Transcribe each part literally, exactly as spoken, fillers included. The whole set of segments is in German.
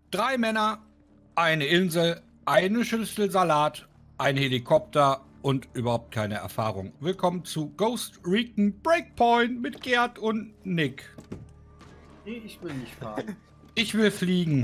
Drei Männer, eine Insel, eine Schüssel Salat, ein Helikopter und überhaupt keine Erfahrung. Willkommen zu Ghost Recon Breakpoint mit Gerd und Nick. Nee, ich will nicht fahren. Ich will fliegen.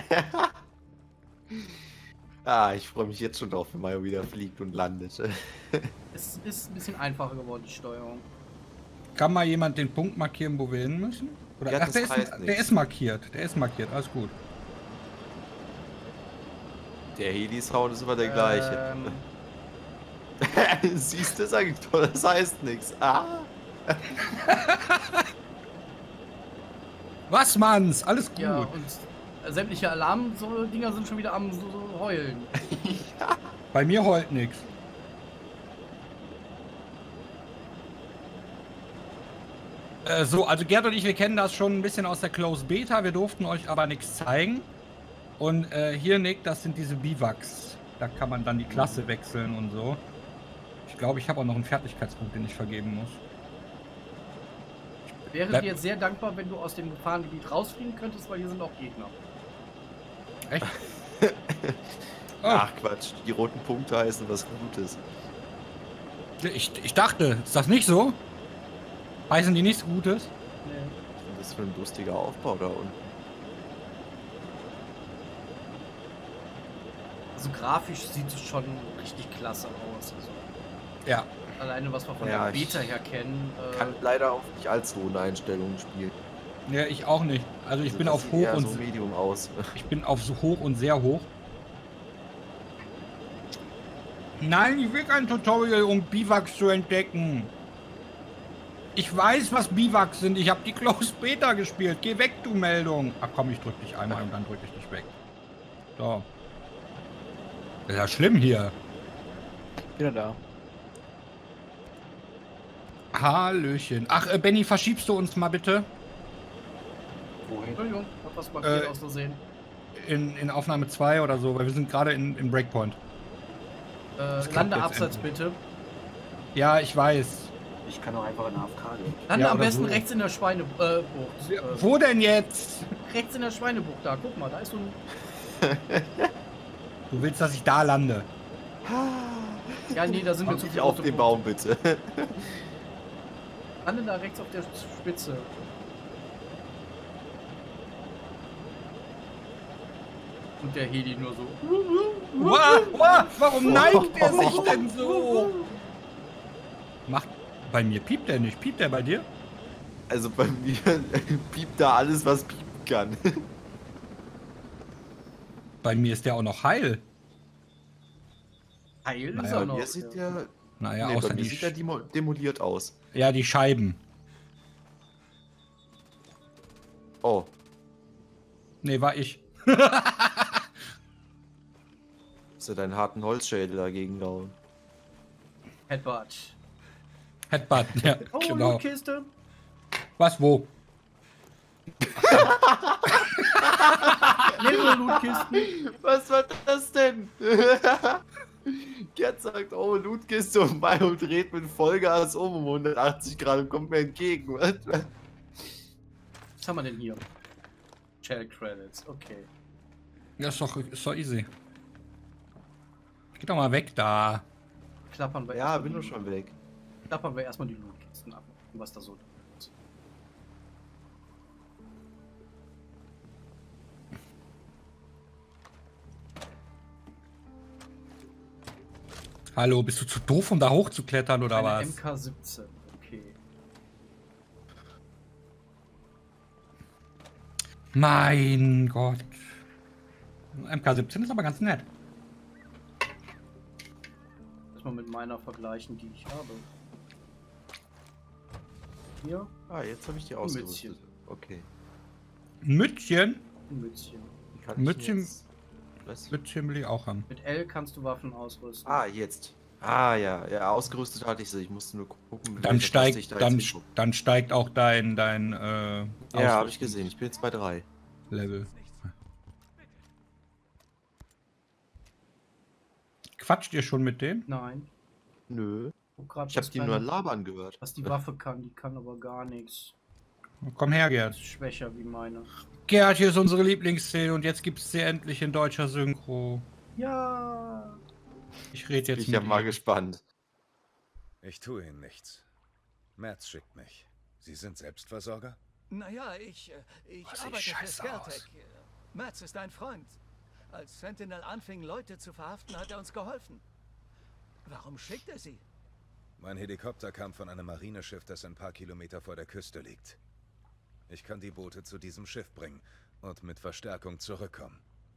Ah, ich freue mich jetzt schon drauf, wenn Mario wieder fliegt und landet. Es ist ein bisschen einfacher geworden, die Steuerung. Kann mal jemand den Punkt markieren, wo wir hin müssen? Oder, Ja, ach, das der, ist, heißt der nichts. ist markiert. Der ist markiert, alles gut. Der Heli-Sound ist immer der gleiche. Ähm, Siehst du, sag ich doch, das heißt nichts. Ah. Was, Manns? Alles gut. ja, und sämtliche Alarm-Dinger sind schon wieder am so, so heulen. Ja. Bei mir heult nix. Äh, so, also Gerd und ich, wir kennen das schon ein bisschen aus der Closed Beta. Wir durften euch aber nichts zeigen. Und äh, hier, Nick, das sind diese Biwaks. Da kann man dann die Klasse wechseln und so. Ich glaube, ich habe auch noch einen Fertigkeitspunkt, den ich vergeben muss. Wäre Bleib- dir jetzt sehr dankbar, wenn du aus dem Gefahrengebiet rausfliegen könntest, weil hier sind auch Gegner. Echt? Oh, Ach Quatsch, die roten Punkte heißen was Gutes. ich, ich dachte, ist das nicht so? Heißen die nichts Gutes? Nee. Was ist das für ein lustiger Aufbau da unten? Also grafisch sieht es schon richtig klasse aus. Also Ja. alleine was wir von Ja, der ich Beta her kennen. Äh, Kann leider auf nicht allzu hohen Einstellungen spielen. Ja, ich auch nicht. Also ich Also bin das auf sieht hoch eher und so Medium aus. ich bin auf so hoch und sehr hoch. Nein, ich will kein Tutorial, um Biwaks zu entdecken. Ich weiß, was Biwaks sind. Ich habe die Closed Beta gespielt. Geh weg, du Meldung. Ach komm, ich drück dich einmal und dann drück ich dich weg. So. Das ist ja schlimm hier. Wieder da. Hallöchen. Ach, äh, Benny, verschiebst du uns mal bitte Wohin? Entschuldigung, hab was markiert Äh, aus Versehen. in, in Aufnahme zwei oder so, weil wir sind gerade in, in Breakpoint. Äh, klappt lande jetzt abseits endlich. bitte. Ja, ich weiß. Ich kann auch einfach in A F K gehen. Lande Ja, am oder besten so. rechts in der Schweinebucht. Äh, Bucht. äh, Wo denn jetzt? rechts in der Schweinebucht da. Guck mal, da ist so ein. Du willst, dass ich da lande? Ja, nee, da sind wir Komm zu nicht viel auf rote den Bucht. Baum, bitte. Lande da rechts auf der Spitze. Und der Heli nur so. Wow, wow, warum neigt er sich denn so? Macht bei mir piept er nicht. Piept er bei dir? Also bei mir piept da alles, was piepen kann. Bei mir ist der auch noch heil. Heil ist Naja, er Bei noch. mir sieht der, Naja, nee, außer bei mir die, sieht der Sch demo demoliert aus. ja, die Scheiben. Oh, Nee, war ich. hast du deinen harten Holzschädel dagegen gehauen? Headbutt. Headbutt, ja, Oh, genau. Lootkiste. Was, wo? Mehrere Lootkisten. Was war das denn? Gerd sagt, oh, Lootkiste und Mario dreht mit Vollgas um um hundertachtzig Grad und kommt mir entgegen. Was? Was haben wir denn hier? Shell Credits, okay. Ja, ist doch, ist doch easy. Geh doch mal weg da. Klappern wir Ja, erstmal bin die- doch schon weg. Klappern wir erstmal die Lootkisten ab, was da so drin ist. Hallo, bist du zu doof, um da hochzuklettern oder Eine was? M K siebzehn, okay. Mein Gott. M K siebzehn ist aber ganz nett. Erstmal mit meiner vergleichen, die ich habe. Hier, Ah, jetzt habe ich die Ein ausgerüstet. Mützchen. Okay. Ein Mützchen? ein Mützchen. Wie kann ich Mützchen- denn jetzt- Was? Mützchen will ich auch haben. Mit L kannst du Waffen ausrüsten. Ah, jetzt. Ah, ja, ja, ausgerüstet hatte ich sie. Ich musste nur gucken, mit Dann welcher Taste ich steigt, da dann, jetzt hingucke. dann steigt auch dein, dein, äh, Ja, habe ich gesehen. Ich bin jetzt bei drei. Level. Quatscht ihr schon mit dem? Nein. Nö. Guck grad, Ich habe was die deine- nur labern gehört. Was die Waffe kann, die kann aber gar nichts. Komm her, Gerd. Schwächer wie meine. Gerd, hier ist unsere Lieblingsszene und jetzt gibt's sie endlich in deutscher Synchro. Ja. Ich rede jetzt Ich bin ja mit mal ihm. gespannt. Ich tue Ihnen nichts. Merz schickt mich. Sie sind Selbstversorger? Naja, ich, äh, ich Oh, sieht arbeite für scheiße Skeltec. Merz ist ein Freund. Als Sentinel anfing, Leute zu verhaften, hat er uns geholfen. Warum schickt er sie? Mein Helikopter kam von einem Marineschiff, das ein paar Kilometer vor der Küste liegt. Ich kann die Boote zu diesem Schiff bringen und mit Verstärkung zurückkommen.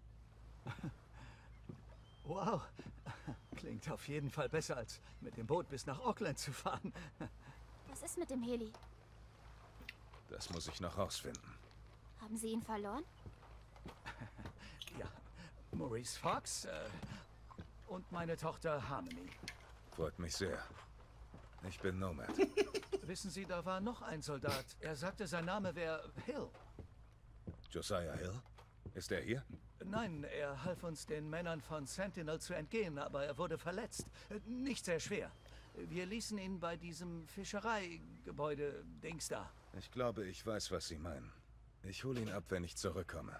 Wow. Klingt auf jeden Fall besser, als mit dem Boot bis nach Auckland zu fahren. Was ist mit dem Heli? Das muss ich noch rausfinden. Haben Sie ihn verloren? Ja, Maurice Fox äh, und meine Tochter Harmony. Freut mich sehr. Ich bin Nomad. Wissen Sie, da war noch ein Soldat. Er sagte, sein Name wäre Hill. Josiah Hill? Ist er hier? Nein, er half uns den Männern von Sentinel zu entgehen, aber er wurde verletzt. Äh, Nicht sehr schwer. Wir ließen ihn bei diesem Fischereigebäude Dings da. Ich glaube, ich weiß, was Sie meinen. Ich hole ihn ab, wenn ich zurückkomme.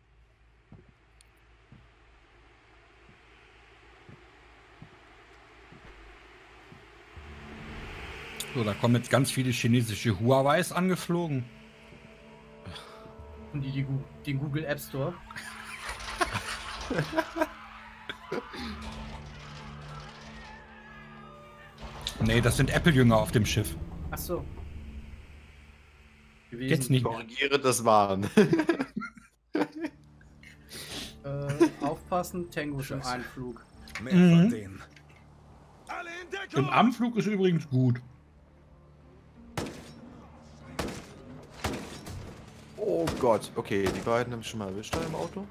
So, da kommen jetzt ganz viele chinesische Huawei's angeflogen. Und die, die Gu- den Google App Store. Nee, das sind Apple-Jünger auf dem Schiff. Ach so. Gewesen. Jetzt nicht mehr. Korrigiere, das waren. Äh, aufpassen, Tango ist im Scheiße. Einflug. Mehr Mhm. von denen. Im Anflug ist übrigens gut. Oh Gott, okay, die beiden habe ich schon mal erwischt da im Auto.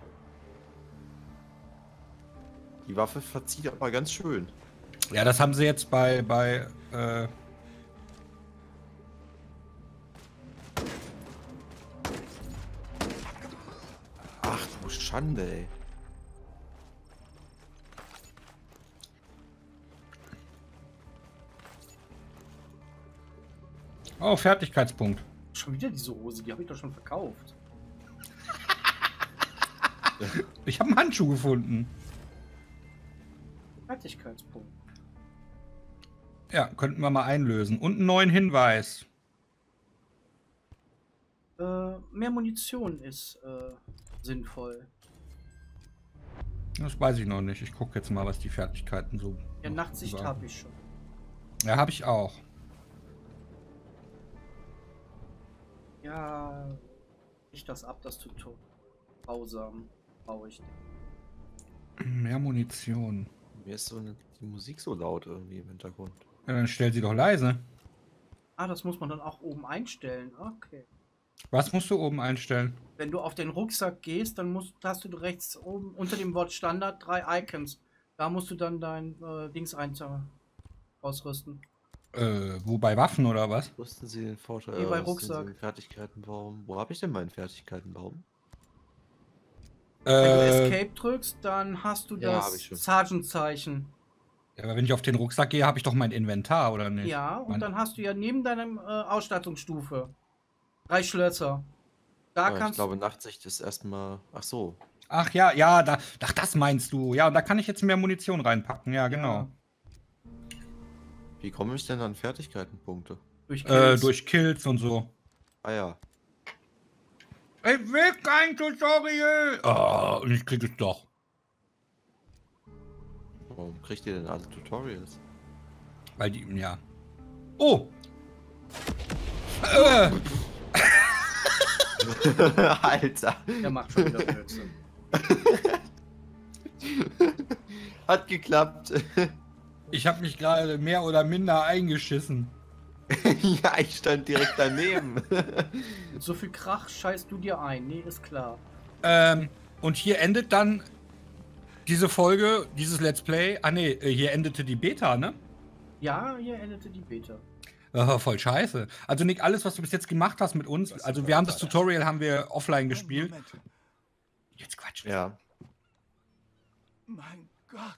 Die Waffe verzieht aber ganz schön. Ja, das haben sie jetzt bei, bei, äh, Ach du Schande, ey. oh, Fertigkeitspunkt. Schon wieder diese Hose, die habe ich doch schon verkauft. Ich habe einen Handschuh gefunden. Fertigkeitspunkt. Ja, könnten wir mal einlösen. Und einen neuen Hinweis. Äh, mehr Munition ist äh, sinnvoll. Das weiß ich noch nicht. Ich gucke jetzt mal, was die Fertigkeiten so. Ja, noch Nachtsicht sagen. habe ich schon. Ja, habe ich auch. Ja, ich das ab, das Tutorial. Grausam brauche ich. Mehr Munition. Mir ist so eine, die Musik so laut irgendwie im Hintergrund. Ja, dann stell sie doch leise. Ah, das muss man dann auch oben einstellen. Okay. Was musst du oben einstellen? Wenn du auf den Rucksack gehst, dann musst, hast du rechts oben unter dem Wort Standard drei Icons. Da musst du dann dein äh, Dings ein ausrüsten. Äh, wo bei Waffen oder was? Wussten Sie den Vorteil? Nee, bei äh, wussten Sie Rucksack. den Fertigkeitenbaum? Wo habe ich denn meinen Fertigkeitenbaum? Wenn du Äh, Escape drückst, dann hast du Ja, hab das ich schon. Sergeant-Zeichen. ja, aber wenn ich auf den Rucksack gehe, habe ich doch mein Inventar, oder nicht? Ja, und Mein- dann hast du ja neben deinem äh, Ausstattungsstufe drei Schlösser. Da Ah, ich kannst glaube, Nachtsicht ist erstmal. Ach so. Ach ja, ja, da, ach, das meinst du. Ja, und da kann ich jetzt mehr Munition reinpacken. Ja, genau. Wie komme ich denn an Fertigkeitenpunkte? durch, Äh, Kills. durch Kills und so. Ah ja. Ich will kein Tutorial! Oh, und ich krieg es doch. Warum kriegt ihr denn alle Tutorials? Weil die, ja. Oh! Äh, Alter. Der macht schon wieder Blödsinn. Hat geklappt. ich habe mich gerade mehr oder minder eingeschissen. Ja, ich stand direkt daneben. Mit so viel Krach scheißt du dir ein. Nee, ist klar. Ähm, und hier endet dann diese Folge, dieses Let's Play. Ah ne, hier endete die Beta, ne? Ja, hier endete die Beta. Oh, voll scheiße. Also Nick, alles, was du bis jetzt gemacht hast mit uns, also wir haben das Tutorial haben wir offline gespielt. Moment. Jetzt Quatsch. Ja. Mein Gott.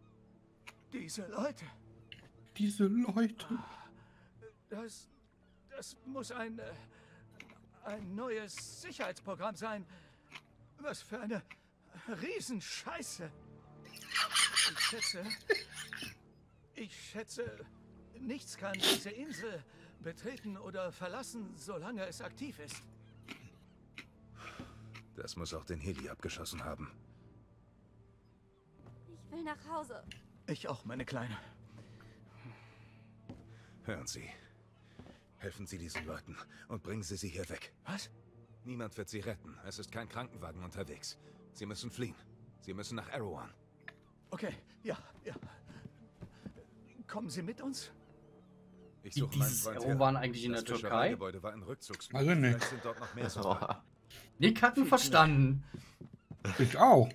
Diese Leute. Diese Leute. Das. Das muss ein, äh, ein neues Sicherheitsprogramm sein. Was für eine Riesenscheiße. Ich schätze, ich schätze, nichts kann diese Insel betreten oder verlassen, solange es aktiv ist. Das muss auch den Heli abgeschossen haben. Ich will nach Hause. Ich auch, meine Kleine. Hören Sie. Helfen Sie diesen Leuten und bringen Sie sie hier weg. Was? Niemand wird sie retten. Es ist kein Krankenwagen unterwegs. Sie müssen fliehen. Sie müssen nach Erewhon. Okay, ja, ja. Kommen Sie mit uns? Ich Die- suche meinen dieses Freund Erewhon eigentlich in Das der Türkei? Fischereigebäude war ein Rückzugsgebiet. Also nicht. Vielleicht sind dort noch mehr Soldaten. Nick hat ihn verstanden. Ich auch.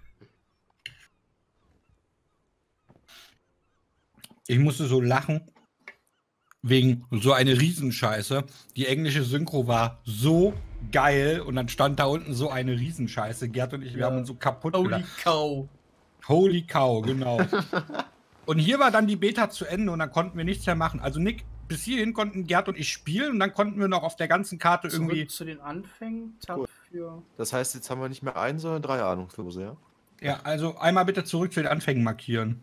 Ich musste so lachen. Wegen so eine Riesenscheiße. Die englische Synchro war so geil. Und dann stand da unten so eine Riesenscheiße. Gerd und ich, wir Ja. haben uns so kaputt Holy gelacht. cow. Holy cow, genau. Und hier war dann die Beta zu Ende und dann konnten wir nichts mehr machen. Also Nick, bis hierhin konnten Gerd und ich spielen und dann konnten wir noch auf der ganzen Karte irgendwie... Zurück zu den Anfängen. Tab Cool. für. Das heißt, jetzt haben wir nicht mehr einen, sondern drei Ahnungslose, ja? Ja, also einmal bitte zurück zu den Anfängen markieren.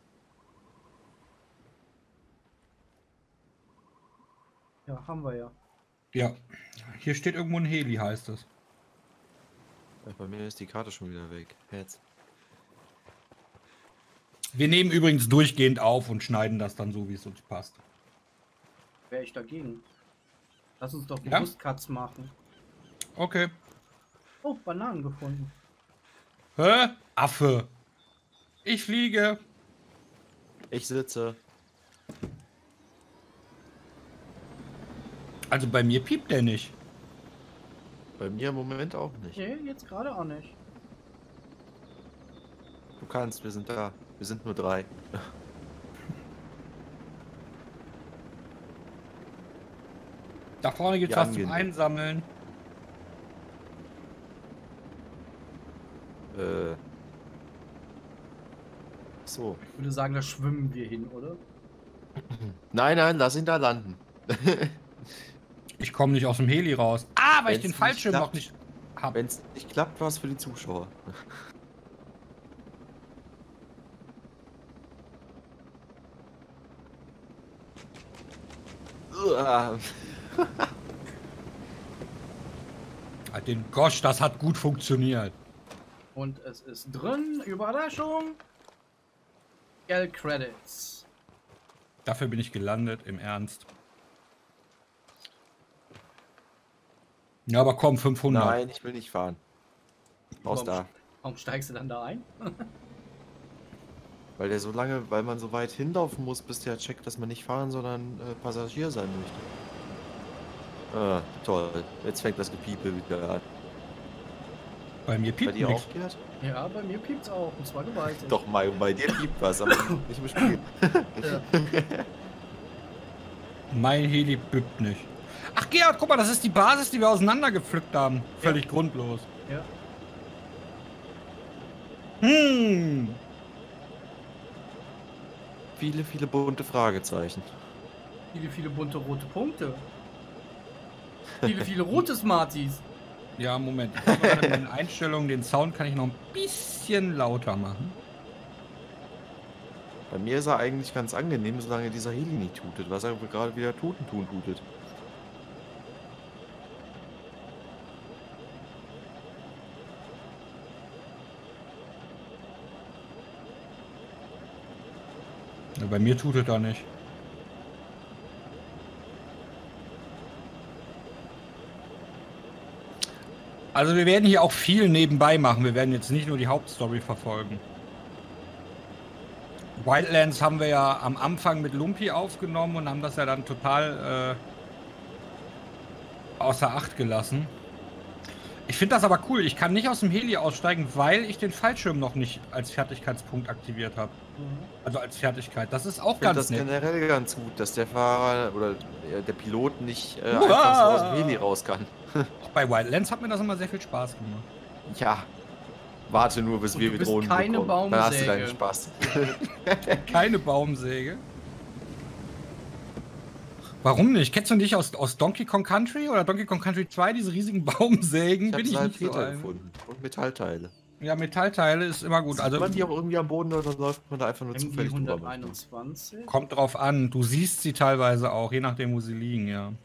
Ja, haben wir ja. Ja, hier steht irgendwo ein Heli, heißt es. Ja, bei mir ist die Karte schon wieder weg. Jetzt. Wir nehmen übrigens durchgehend auf und schneiden das dann so, wie es uns passt. Wäre ich dagegen. Lass uns doch Ja? bewusst Cuts machen. Okay. Oh, Bananen gefunden. Hä? Affe. Ich fliege. Ich sitze. Also bei mir piept der nicht. Bei mir im Moment auch nicht. Nee, jetzt gerade auch nicht. Du kannst, wir sind da. Wir sind nur drei. Da vorne gibt's Ja, was zum angenehm. Einsammeln. Äh. So. Ich würde sagen, da schwimmen wir hin, oder? Nein, nein, lass ihn da landen. Ich komme nicht aus dem Heli raus. Ah, weil ich Wenn's den nicht Fallschirm klappt. noch nicht hab. Wenn es nicht klappt, war es für die Zuschauer. Uah. Ah, Den Gosh, das hat gut funktioniert. Und es ist drin. Überraschung. Geld Credits. Dafür bin ich gelandet, im Ernst. Ja, aber komm, fünfhundert. Nein, ich will nicht fahren. Raus Warum, da. warum steigst du dann da ein? Weil der so lange, weil man so weit hinlaufen muss, bis der checkt, dass man nicht fahren, sondern äh, Passagier sein möchte. Ah, toll. Jetzt fängt das Gepiepe wieder an. Bei mir Bei piept dir nichts. auch, Gerd? Ja, bei mir piept's auch. Und zwar gewaltig. Doch, Mario, bei dir piept was, aber nicht im Spiel. Ja. Mein Heli piept nicht. Ach Gerhard, guck mal, das ist die Basis, die wir auseinandergepflückt haben. Völlig grundlos. Ja. Hm. Viele, viele bunte Fragezeichen. Viele, viele bunte rote Punkte. Viele, viele rote Smarties. Ja, Moment. Ich glaube, bei den Einstellungen, den Sound kann ich noch ein bisschen lauter machen. Bei mir ist er eigentlich ganz angenehm, solange dieser Heli nicht tutet, was er gerade wieder tuten tun tutet. Ja, bei mir tut es da nicht. Also wir werden hier auch viel nebenbei machen. Wir werden jetzt nicht nur die Hauptstory verfolgen. Wildlands haben wir ja am Anfang mit Lumpy aufgenommen und haben das ja dann total äh, außer Acht gelassen. Ich finde das aber cool. Ich kann nicht aus dem Heli aussteigen, weil ich den Fallschirm noch nicht als Fertigkeitspunkt aktiviert habe. Also als Fertigkeit. Das ist auch Ich finde ganz das nett. generell ganz gut, dass der Fahrer oder der der Pilot nicht äh, Uah! einfach so aus dem Heli raus kann. Bei Wildlands hat mir das immer sehr viel Spaß gemacht. Ja. Warte nur, bis Und wir du mit bist Drohnen keine bekommen. Dann hast du Baumsäge. deinen Spaß. Keine Baumsäge. Warum nicht? Kennst du nicht aus, aus Donkey Kong Country oder Donkey Kong Country zwei, diese riesigen Baumsägen? Ich habe Bin ich nicht so Salpeter ein. gefunden. Und Metallteile. Ja, Metallteile ist immer gut. Sieht Also man die auch irgendwie am Boden oder läuft man da einfach nur M G zufällig drüber? hunderteinundzwanzig. kommt drauf an. Du siehst sie teilweise auch, je nachdem, wo sie liegen, ja.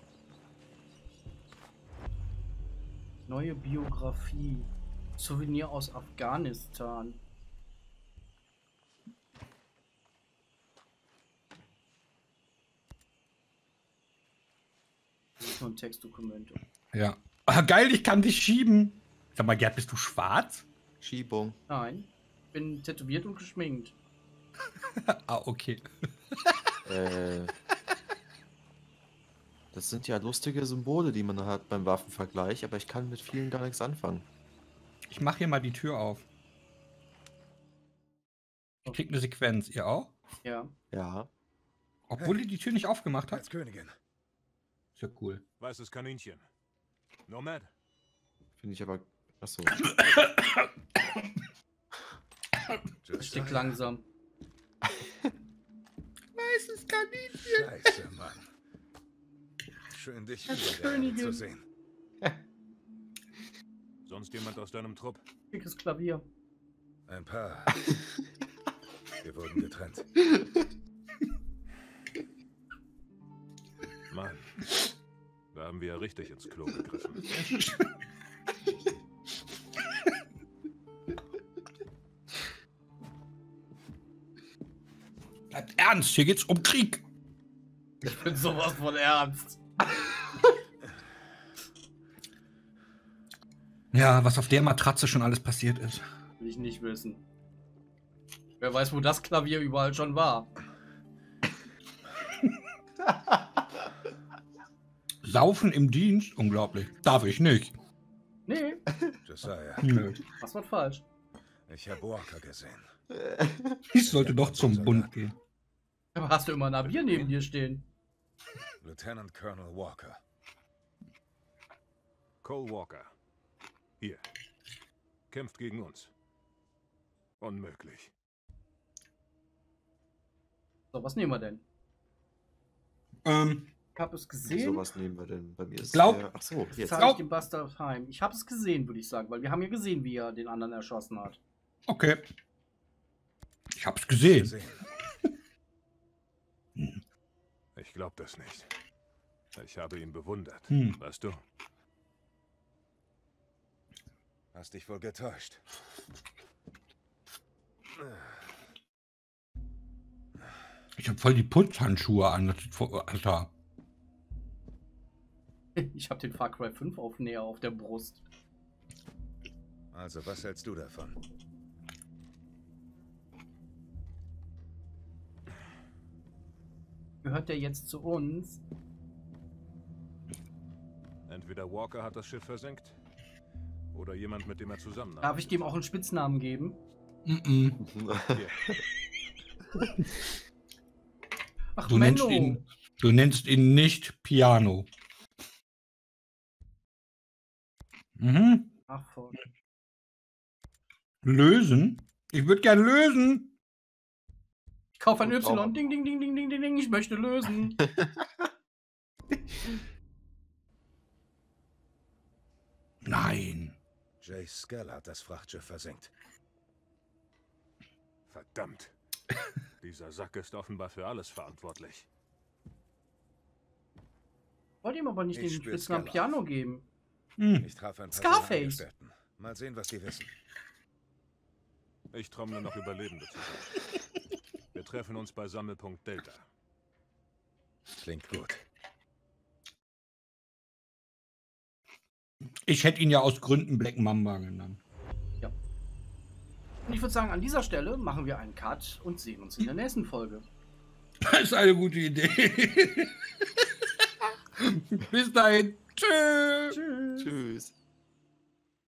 Neue Biografie. Souvenir aus Afghanistan. Das ist nur ein Textdokument. Ja. Ah, geil, ich kann dich schieben. Sag mal, Gerd, bist du schwarz? Schiebung. Nein, bin tätowiert und geschminkt. Ah, okay. Äh, das sind ja lustige Symbole, die man hat beim Waffenvergleich, aber ich kann mit vielen gar nichts anfangen. Ich mache hier mal die Tür auf. Ich krieg eine Sequenz. Ihr auch? Ja. Ja. Obwohl ihr die Tür nicht aufgemacht habt? Als Königin. Ist ja cool. Weißes Kaninchen. Nomad. Finde ich aber. Achso. Stick langsam. Weißes Kaninchen. Scheiße, Mann. Schön, dich wieder Königin. zu sehen. Sonst jemand aus deinem Trupp? Dickes Klavier. Ein paar. Wir wurden getrennt. Mann. Da haben wir ja richtig ins Klo gegriffen. Bleibt ernst, hier geht's um Krieg. Ich bin sowas von ernst. Ja, was auf der Matratze schon alles passiert ist. Will ich nicht wissen. Wer weiß, wo das Klavier überall schon war. Saufen im Dienst? Unglaublich. Darf ich nicht. Nee, Josiah, Nö. was war falsch? ich habe Walker gesehen. Ich sollte doch zum Bund gehen. Aber hast du immer ein Bier neben dir stehen? Lieutenant Colonel Walker. Cole Walker. Hier. Kämpft gegen uns. Unmöglich. So, was nehmen wir denn? Ähm, Ich habe es Wie gesehen. sowas nehmen wir denn? Bei mir ist Glaub- der- Ach so, jetzt. Zahle ich den Bastard heim. Ich habe es gesehen, würde ich sagen, weil wir haben ja gesehen, wie er den anderen erschossen hat. okay. Ich hab's gesehen. Gesehen. Ich glaub das nicht. Ich habe ihn bewundert. Hm. Weißt du? Hast dich wohl getäuscht. Ich hab voll die Putzhandschuhe an. Das sieht voll, Alter. Ich habe den Far Cry fünf Aufnäher auf der Brust. Also, was hältst du davon? Gehört der jetzt zu uns? Entweder Walker hat das Schiff versenkt oder jemand, mit dem er zusammen Darf ich dem auch einen Spitznamen geben? Mm-mm. Ach, Du, nennst Menno. ihn, du nennst ihn nicht Piano. Mhm. Ach, voll. Lösen? Ich würde gern lösen. Ich kaufe ein Und Y. auch- Ding, ding, ding, ding, ding, ding, ding. Ich möchte lösen. Nein. Jay Skell hat das Frachtschiff versenkt. Verdammt. Dieser Sack ist offenbar für alles verantwortlich. Wollte ihm aber nicht Ich den spür Spitznamen Skala. Piano geben. Hm. Ich traf ein paar Scarface. seiner Angestellten. Mal sehen, was die wissen. Ich trommle noch Überlebende zusammen. Wir treffen uns bei Sammelpunkt Delta. Klingt gut. Ich hätte ihn ja aus Gründen Black Mamba genannt. Und ich würde sagen, an dieser Stelle machen wir einen Cut und sehen uns in der nächsten Folge. Das ist eine gute Idee. Bis dahin. Tschüss. Tschüss. Tschüss.